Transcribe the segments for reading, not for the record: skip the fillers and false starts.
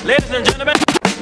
Ladies and gentlemen.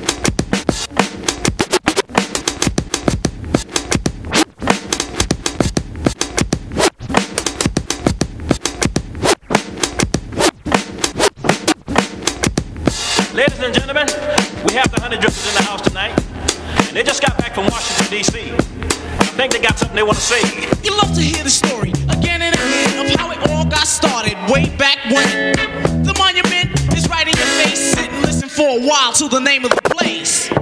Ladies and gentlemen, we have the Honey Drippers in the house tonight. And they just got back from Washington, D.C. I think they got something they want to say. You love to hear the story again and again of how it all got started way back when. The monument is right in your face. Sit and listen for a while to the name of the place.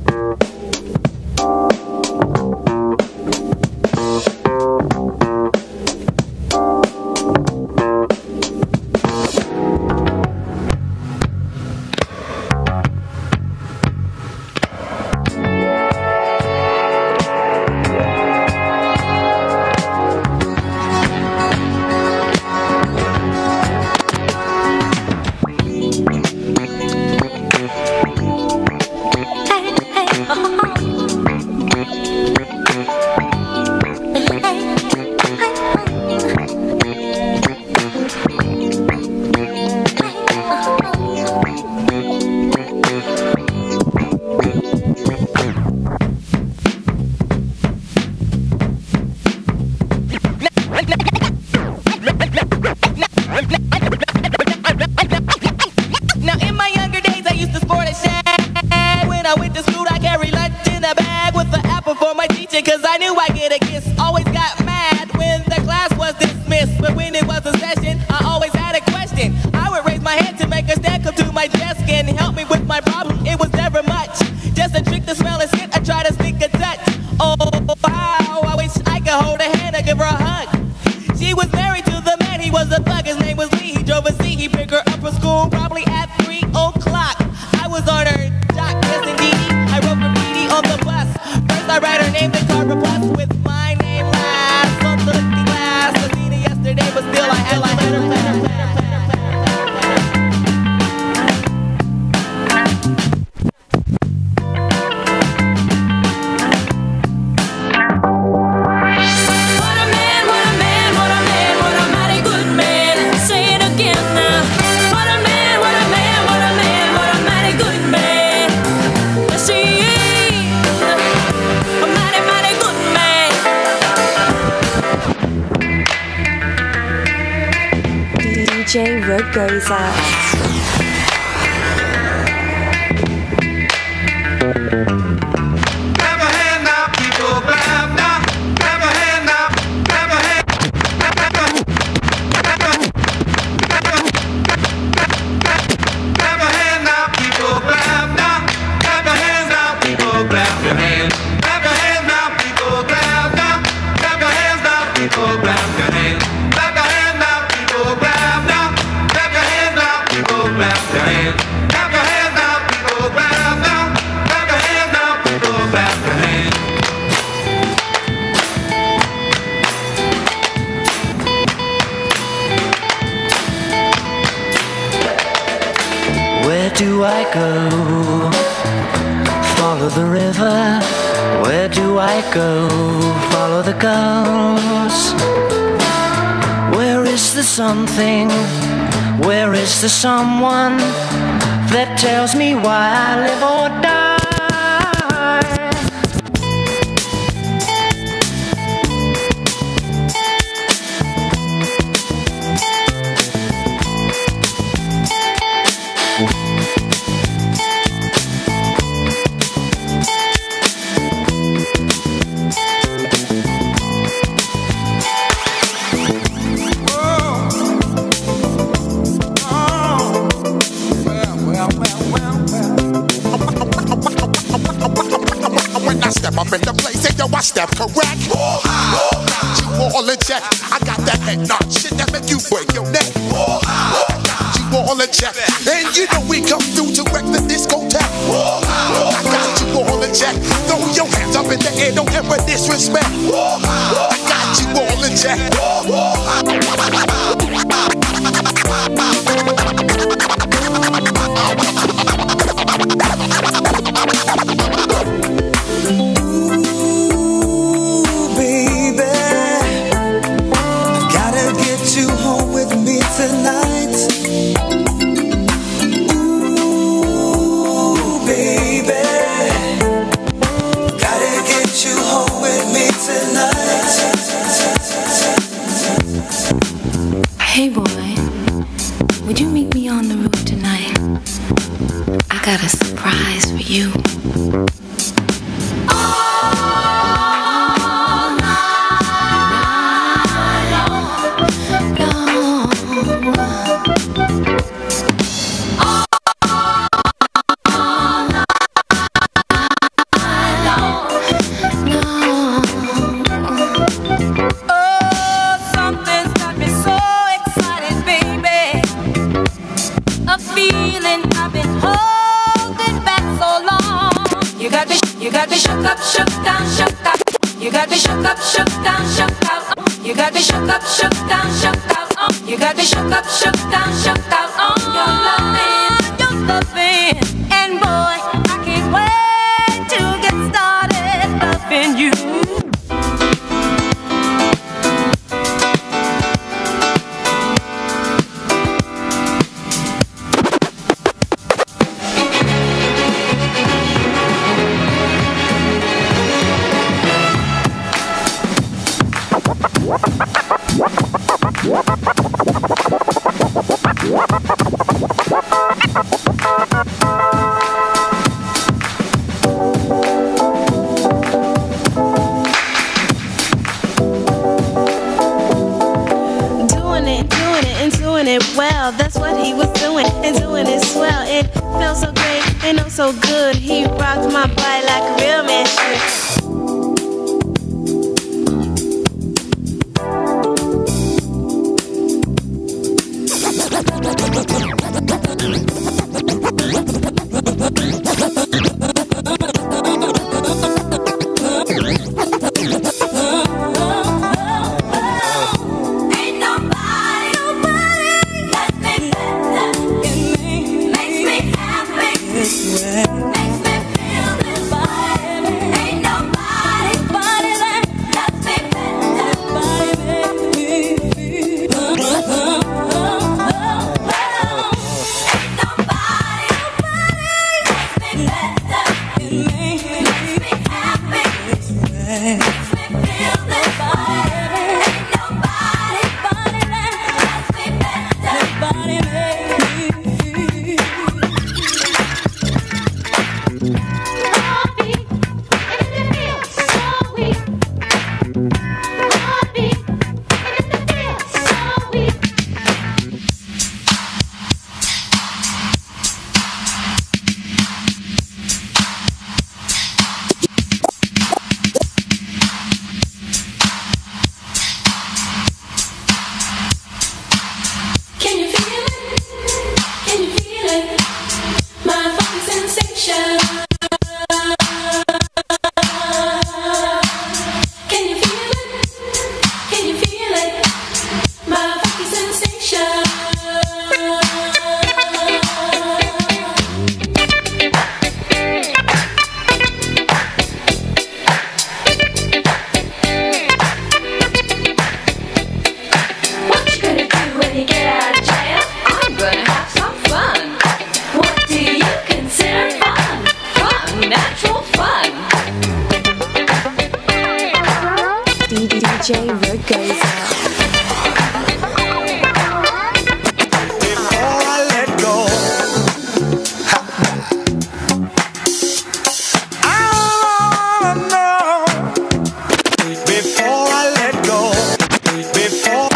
Cause I knew I'd get a kiss. Always got mad when the class was dismissed. But when it was a session, I always had a question. I would raise my hand to make a stand, come to my desk and help me with my problem. It was never much, just a trick to smell and sit. I try to sneak a touch. Oh, how I wish I could hold her hand and give her a hug. She was married to the man, he was a thug. His name was Lee, he drove a Z. He picked her up from school probably at 3 o'clock. I was on her dock, yes indeed. I wrote graffiti on the bus. First I write her name, then carve a plus with my name last. On the looking glass, I seen her yesterday, but still I had to let her. DJ Rugosa. Where do I go? Follow the river. Where do I go? Follow the ghost. Where is the something? Where is the someone that tells me why I live or die? Up in the place, and yo, I step correct. Got you all in check. I got that head knock shit that make you break your neck. Got you all in check, and you know we come through to wreck the discotheque. I got you all in check. Throw your hands up in the air, don't ever disrespect. I got you all in check. Tonight, ooh, I got a surprise for you. You got me shook up, shook down, shook up. You got me shook up, shook down, shook out. You got me shook up, shook down, shook out. You got me shook up, shook down, shook out. Your loving, and boy, I can't wait to get started loving you. Well, that's what he was doing, and doing it swell. It felt so great and oh so good. He rocked my body like a real man should. DJ Rick Goes Out. Before I let go, I wanna know. Before I let go, before